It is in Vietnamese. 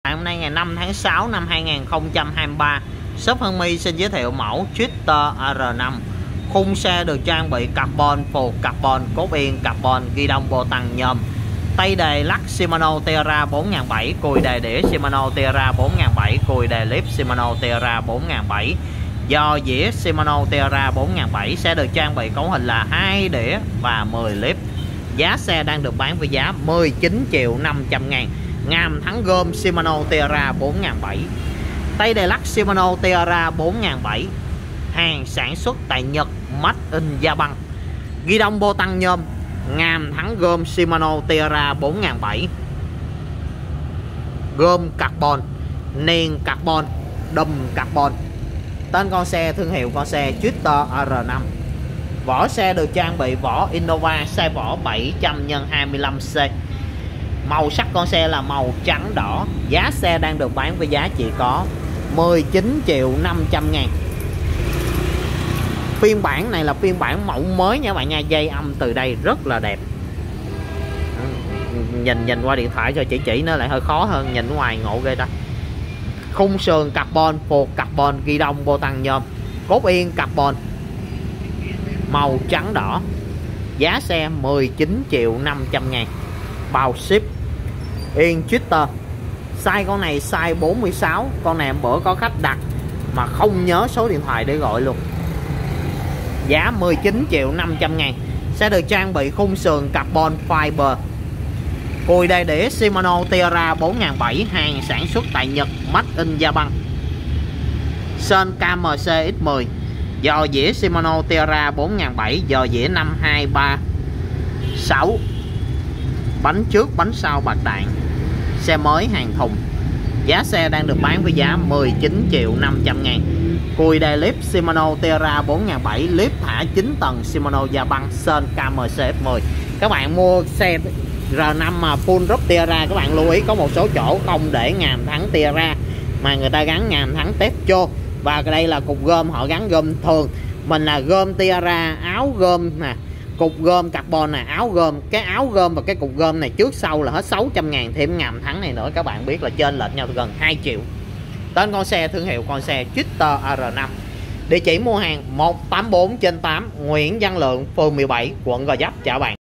Hôm nay ngày 5 tháng 6 năm 2023, shop Hân My xin giới thiệu mẫu Twitter R5. Khung xe được trang bị carbon, phù carbon, cốt yên carbon, ghi đông bô tăng nhôm. Tay đề lắc Shimano Terra 4007, cùi đề đĩa Shimano Terra 4007, cùi đề clip Shimano Terra 4007. Do dĩa Shimano Terra 4007 sẽ được trang bị cấu hình là 2 đĩa và 10 clip. Giá xe đang được bán với giá 19.500.000. Ngàm thắng gom Shimano Terra 4007. Tay đề lắc Shimano Terra 4007, hàng sản xuất tại Nhật, made in Japan. Ghi đông bô tăng nhôm. Ngàm thắng gom Shimano Terra 4007, gom carbon, nền carbon, đùm carbon. Tên con xe, thương hiệu con xe Twitter R5. Vỏ xe được trang bị vỏ Innova size vỏ 700x25C. Màu sắc con xe là màu trắng đỏ. Giá xe đang được bán với giá chỉ có 19.500.000. Phiên bản này là phiên bản mẫu mới nha các bạn nha. Dây âm từ đây rất là đẹp. Nhìn qua điện thoại cho chỉ nó lại hơi khó hơn, nhìn ngoài ngộ ghê ta. Khung sườn carbon, phuộc carbon, ghi đông bô tăng nhôm, cốt yên carbon, màu trắng đỏ. Giá xe 19.500.000 bao ship. Yên Twitter. Size con này size 46. Con này bữa có khách đặt mà không nhớ số điện thoại để gọi luôn. Giá 19.500.000. Sẽ được trang bị khung sườn carbon fiber, cùi đề đĩa Shimano Terra 4007, hàng sản xuất tại Nhật, made in Japan. Sơn KMC X10. Giò dĩa Shimano Terra 4007, giò dĩa 5236. Bánh trước bánh sau bạc đạn. Xe mới hàng thùng. Giá xe đang được bán với giá 19.500.000. Cùi đề clip Shimano Terra 4007, clip thả 9 tầng Shimano Japan, Sơn KMC X10. Các bạn mua xe R5 mà full drop Terra, các bạn lưu ý có một số chỗ không để ngàm thắng Terra mà người ta gắn ngàm thắng Techo. Và đây là cục gom, họ gắn gom thường. Mình là gom Terra, áo gom nè, cục gom carbon nè, áo gom. Cái áo gom và cái cục gom này trước sau là hết 600.000, thêm ngàm thắng này nữa các bạn biết là trên lệch nhau gần 2 triệu. Tên con xe, thương hiệu con xe Twitter R5. Địa chỉ mua hàng 184/8 Nguyễn Văn Lượng, phường 17, quận Gò Vấp. Chào bạn.